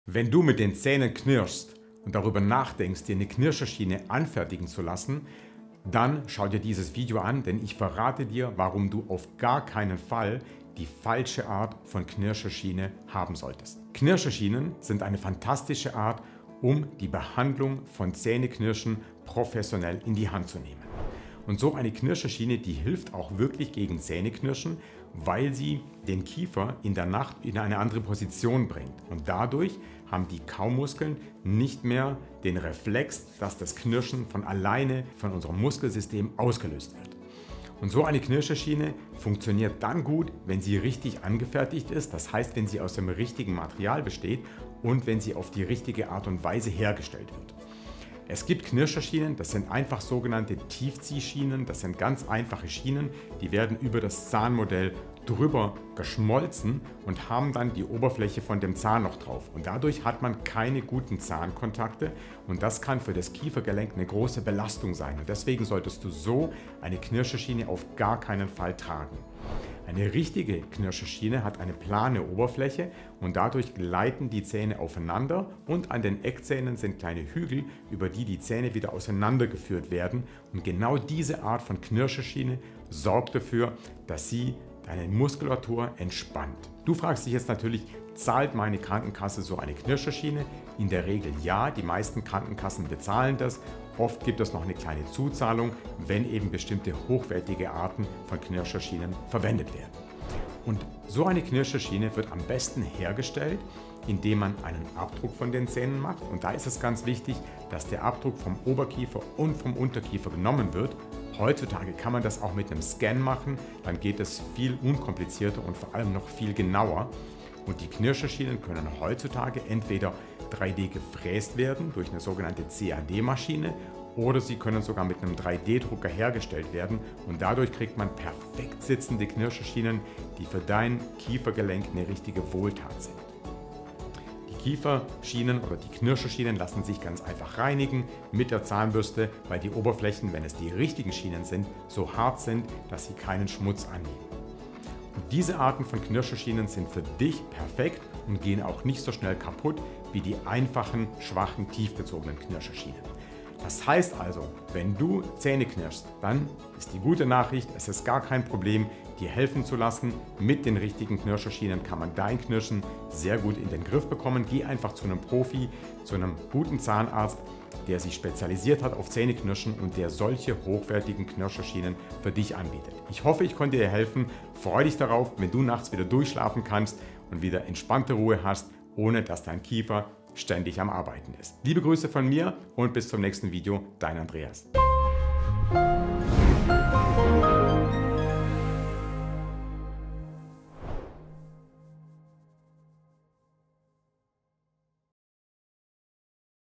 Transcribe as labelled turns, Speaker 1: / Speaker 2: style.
Speaker 1: Wenn du mit den Zähnen knirschst und darüber nachdenkst, dir eine Knirscherschiene anfertigen zu lassen, dann schau dir dieses Video an, denn ich verrate dir, warum du auf gar keinen Fall die falsche Art von Knirscherschiene haben solltest. Knirscherschienen sind eine fantastische Art, um die Behandlung von Zähneknirschen professionell in die Hand zu nehmen. Und so eine Knirscherschiene, die hilft auch wirklich gegen Zähneknirschen, weil sie den Kiefer in der Nacht in eine andere Position bringt. Und dadurch haben die Kaumuskeln nicht mehr den Reflex, dass das Knirschen von alleine von unserem Muskelsystem ausgelöst wird. Und so eine Knirscherschiene funktioniert dann gut, wenn sie richtig angefertigt ist, das heißt, wenn sie aus dem richtigen Material besteht und wenn sie auf die richtige Art und Weise hergestellt wird. Es gibt Knirscherschienen, das sind einfach sogenannte Tiefziehschienen, das sind ganz einfache Schienen, die werden über das Zahnmodell drüber geschmolzen und haben dann die Oberfläche von dem Zahn noch drauf. Und dadurch hat man keine guten Zahnkontakte und das kann für das Kiefergelenk eine große Belastung sein. Und deswegen solltest du so eine Knirscherschiene auf gar keinen Fall tragen. Eine richtige Knirscherschiene hat eine plane Oberfläche und dadurch gleiten die Zähne aufeinander und an den Eckzähnen sind kleine Hügel, über die die Zähne wieder auseinandergeführt werden. Und genau diese Art von Knirscherschiene sorgt dafür, dass sie deine Muskulatur entspannt. Du fragst dich jetzt natürlich, zahlt meine Krankenkasse so eine Knirscherschiene? In der Regel ja, die meisten Krankenkassen bezahlen das. Oft gibt es noch eine kleine Zuzahlung, wenn eben bestimmte hochwertige Arten von Knirscherschienen verwendet werden. Und so eine Knirscherschiene wird am besten hergestellt, indem man einen Abdruck von den Zähnen macht. Und da ist es ganz wichtig, dass der Abdruck vom Oberkiefer und vom Unterkiefer genommen wird. Heutzutage kann man das auch mit einem Scan machen, dann geht es viel unkomplizierter und vor allem noch viel genauer. Und die Knirscherschienen können heutzutage entweder 3D gefräst werden durch eine sogenannte CAD-Maschine oder sie können sogar mit einem 3D-Drucker hergestellt werden und dadurch kriegt man perfekt sitzende Knirscherschienen, die für dein Kiefergelenk eine richtige Wohltat sind. Die Kieferschienen oder die Knirscherschienen lassen sich ganz einfach reinigen mit der Zahnbürste, weil die Oberflächen, wenn es die richtigen Schienen sind, so hart sind, dass sie keinen Schmutz annehmen. Und diese Arten von Knirscherschienen sind für dich perfekt und gehen auch nicht so schnell kaputt wie die einfachen, schwachen, tiefgezogenen Knirscherschienen. Das heißt also, wenn du Zähne knirschst, dann ist die gute Nachricht, es ist gar kein Problem, dir helfen zu lassen. Mit den richtigen Knirscherschienen kann man dein Knirschen sehr gut in den Griff bekommen. Geh einfach zu einem Profi, zu einem guten Zahnarzt, der sich spezialisiert hat auf Zähneknirschen und der solche hochwertigen Knirscherschienen für dich anbietet. Ich hoffe, ich konnte dir helfen. Freue dich darauf, wenn du nachts wieder durchschlafen kannst und wieder entspannte Ruhe hast, ohne dass dein Kiefer ständig am Arbeiten ist. Liebe Grüße von mir und bis zum nächsten Video, dein Andreas.